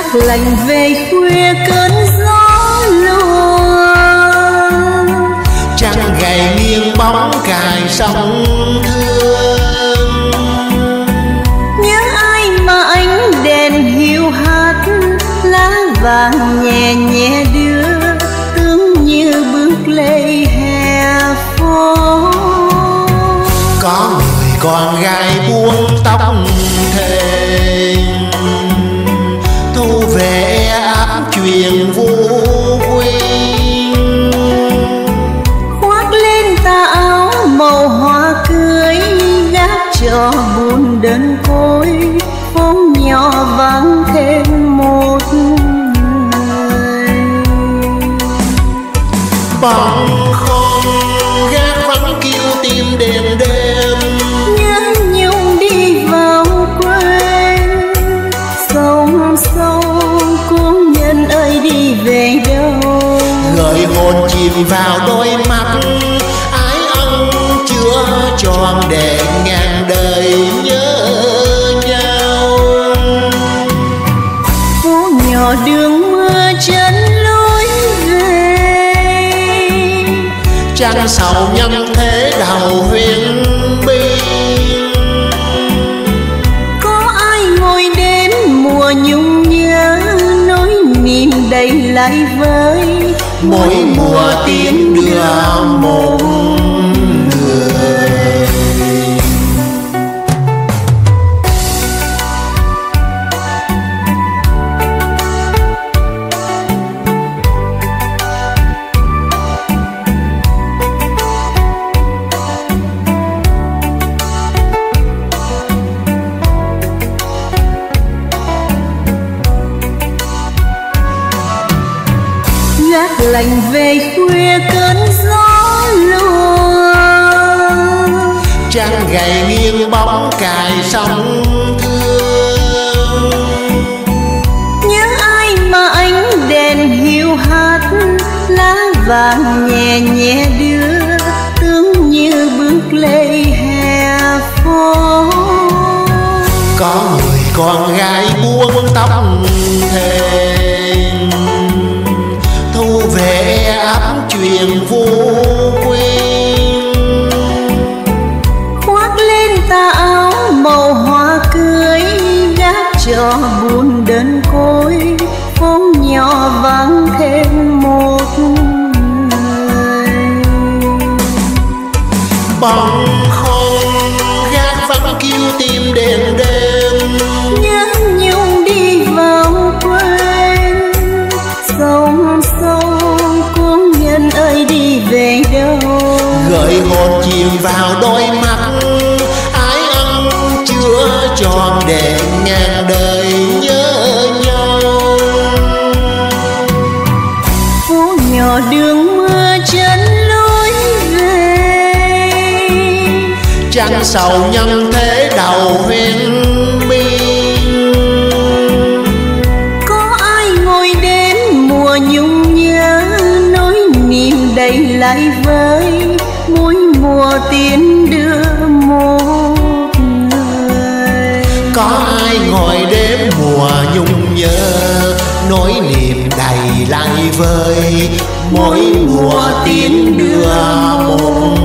lạnh về khuya cơn gió lùa, trăng gầy nghiêng bóng cài sông thương. nhớ ai mà ánh đèn hiu hắt, lá vàng nhẹ nhẹ đưa tương như bước lê hè phố. Có người con gái buông tóc thềm, thu về áp chuyện vô quyên, khoác lên tà áo màu hoa cưới, gác cho buồn đơn côi, phố nhỏ vắng thêm một người. bóng không gác vắng kêu tim đêm đêm, nhớ nhung đi vào quên, sông sâu cuốn nhân ơi đi về đâu. gợi hồn chìm vào đôi mắt, ái ân chưa tròn để ngàn đời nhớ nhau. Phố nhỏ đường mưa chân lối về, trăng sầu nhân thế đầu huyền biên. có ai ngồi đêm mùa nhung nhớ, nỗi niềm đầy lại với Mỗi mùa tiếng đưa một người. gác lạnh về khuya cơn gió lùa, Trăng gầy nghiêng bóng cài sông thương. nhớ ai mà ánh đèn hiu hắt, lá vàng nhẹ nhẹ đưa tương như bước lê hè phố. Có người con gái buông tóc thềm, thu về áp chuyện vô quyên, khoác lên tà áo màu hoa cưới, gác cho buồn đơn côi, phố nhỏ vắng thêm một người. bóng không gác vắng kêu tim đêm đêm, nhớ nhung đi vào quên, sông sâu cuốn nhân ơi đi về đâu. gợi hồn chìm vào đôi mắt, ái ân chưa tròn để ngàn đời nhớ nhau. phố nhỏ đường mưa chân lối về, Trăng sầu nhân thế đầu huyền biên. có ai ngồi đêm mùa nhung nhớ, nỗi niềm đầy lại với mỗi mùa tiến đưa một người. Có ai ngồi đêm mùa nhung nhớ, nỗi niềm đầy lại vơi mỗi mùa tiến đưa một